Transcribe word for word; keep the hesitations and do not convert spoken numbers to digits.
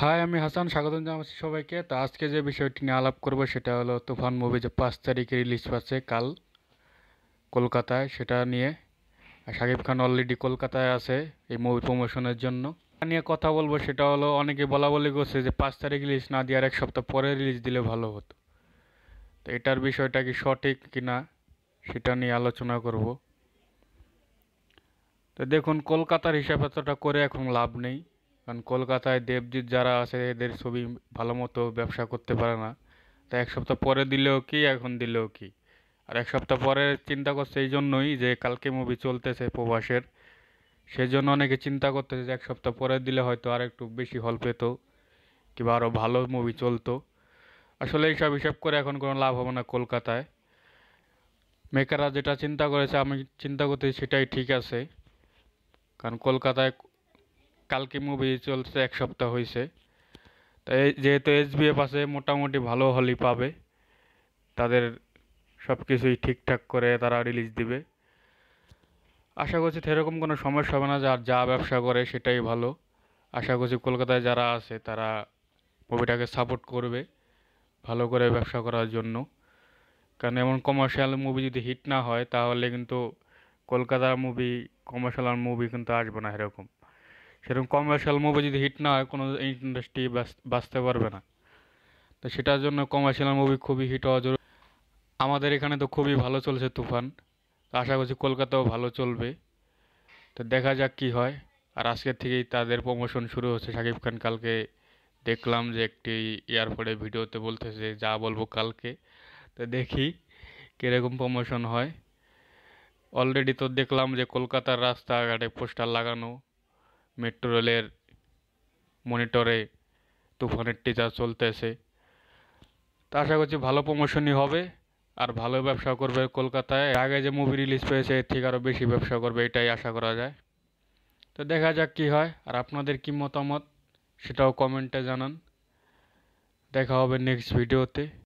High, আমি হাসান। স্বাগতম জানাচ্ছি সবাইকে। তো আজকে যে বিষয়টি নিয়ে আলাপ করব সেটা হলো তুফান মুভি যে পাঁচ তারিখে রিলিজ পাচ্ছে কাল কলকাতায়, সেটা নিয়ে। আর শাকিব খান অলরেডি কলকাতায় আছে এই মুভি প্রমোশনের জন্য। এটা নিয়ে কথা বলবো, সেটা হলো অনেকে বলা বলি করছে যে পাঁচ তারিখ রিলিজ না দিয়ে আর এক সপ্তাহ পরে রিলিজ দিলে ভালো হতো। তো এটার বিষয়টা কি সঠিক কিনা সেটা নিয়ে আলোচনা করব। তো দেখুন, কলকাতার হিসাব এতটা করে এখন লাভ নেই, কারণ কলকাতায় দেবজিৎ যারা আছে এদের ছবি ভালো মতো ব্যবসা করতে পারে না। তা এক সপ্তাহ পরে দিলেও কি, এখন দিলেও কি। আর এক সপ্তাহ পরে চিন্তা করছে এই জন্যই যে কালকে মুভি চলতেছে প্রভাসের, সেই জন্য অনেকে চিন্তা করতেছে যে এক সপ্তাহ পরে দিলে হয়তো আর একটু বেশি হল পেতো, কিংবা আরও ভালো মুভি চলতো। আসলে এইসব হিসাব করে এখন কোনো লাভ হবে না কলকাতায়। মেকাররা যেটা চিন্তা করেছে, আমি চিন্তা করতেছি সেটাই ঠিক আছে, কারণ কলকাতায় কালকে মুভি চলছে এক সপ্তাহ হয়েছে। তাই যেহেতু এসবিএফ আছে, মোটামুটি ভালো হলই পাবে, তাদের সব কিছুই ঠিকঠাক করে তারা রিলিজ দিবে। আশা করছি সেরকম কোনো সমস্যা হবে না, যার যা ব্যবসা করে সেটাই ভালো। আশা করছি কলকাতায় যারা আছে তারা মুভিটাকে সাপোর্ট করবে ভালো করে ব্যবসা করার জন্য, কারণ এমন কমার্শিয়াল মুভি যদি হিট না হয় তাহলে কিন্তু কলকাতার মুভি, কমার্শিয়াল মুভি কিন্তু আসবে না এরকম। সেরকম কমার্শিয়াল মুভি যদি হিট না হয়, কোনো ইন্ডাস্ট্রি বাঁচতে পারবে না। তো সেটার জন্য কমার্শিয়াল মুভি খুবই হিট হওয়া জরুরি। আমাদের এখানে তো খুবই ভালো চলছে তুফান, তো আশা করছি কলকাতাও ভালো চলবে। তো দেখা যাক কি হয়। আর আজকের থেকেই তাদের প্রমোশন শুরু হচ্ছে। শাকিব খান কালকে দেখলাম যে একটি এয়ারপোর্টে ভিডিওতে বলতেছে যা বলবো কালকে। তো দেখি কীরকম প্রমোশন হয়। অলরেডি তো দেখলাম যে কলকাতার রাস্তাঘাটে পোস্টার লাগানো, মেট্রো রেলের মনিটরে তুফানের টিজার চলতেছে। তা আশা করছি ভালো প্রমোশনই হবে আর ভালো ব্যবসা করবে কলকাতায়। আগে যে মুভি রিলিজ পেয়েছে এর থেকে আরও বেশি ব্যবসা করবে, এটাই আশা করা যায়। তো দেখা যাক কি হয়। আর আপনাদের কি মতামত সেটাও কমেন্টে জানান। দেখা হবে নেক্সট ভিডিওতে।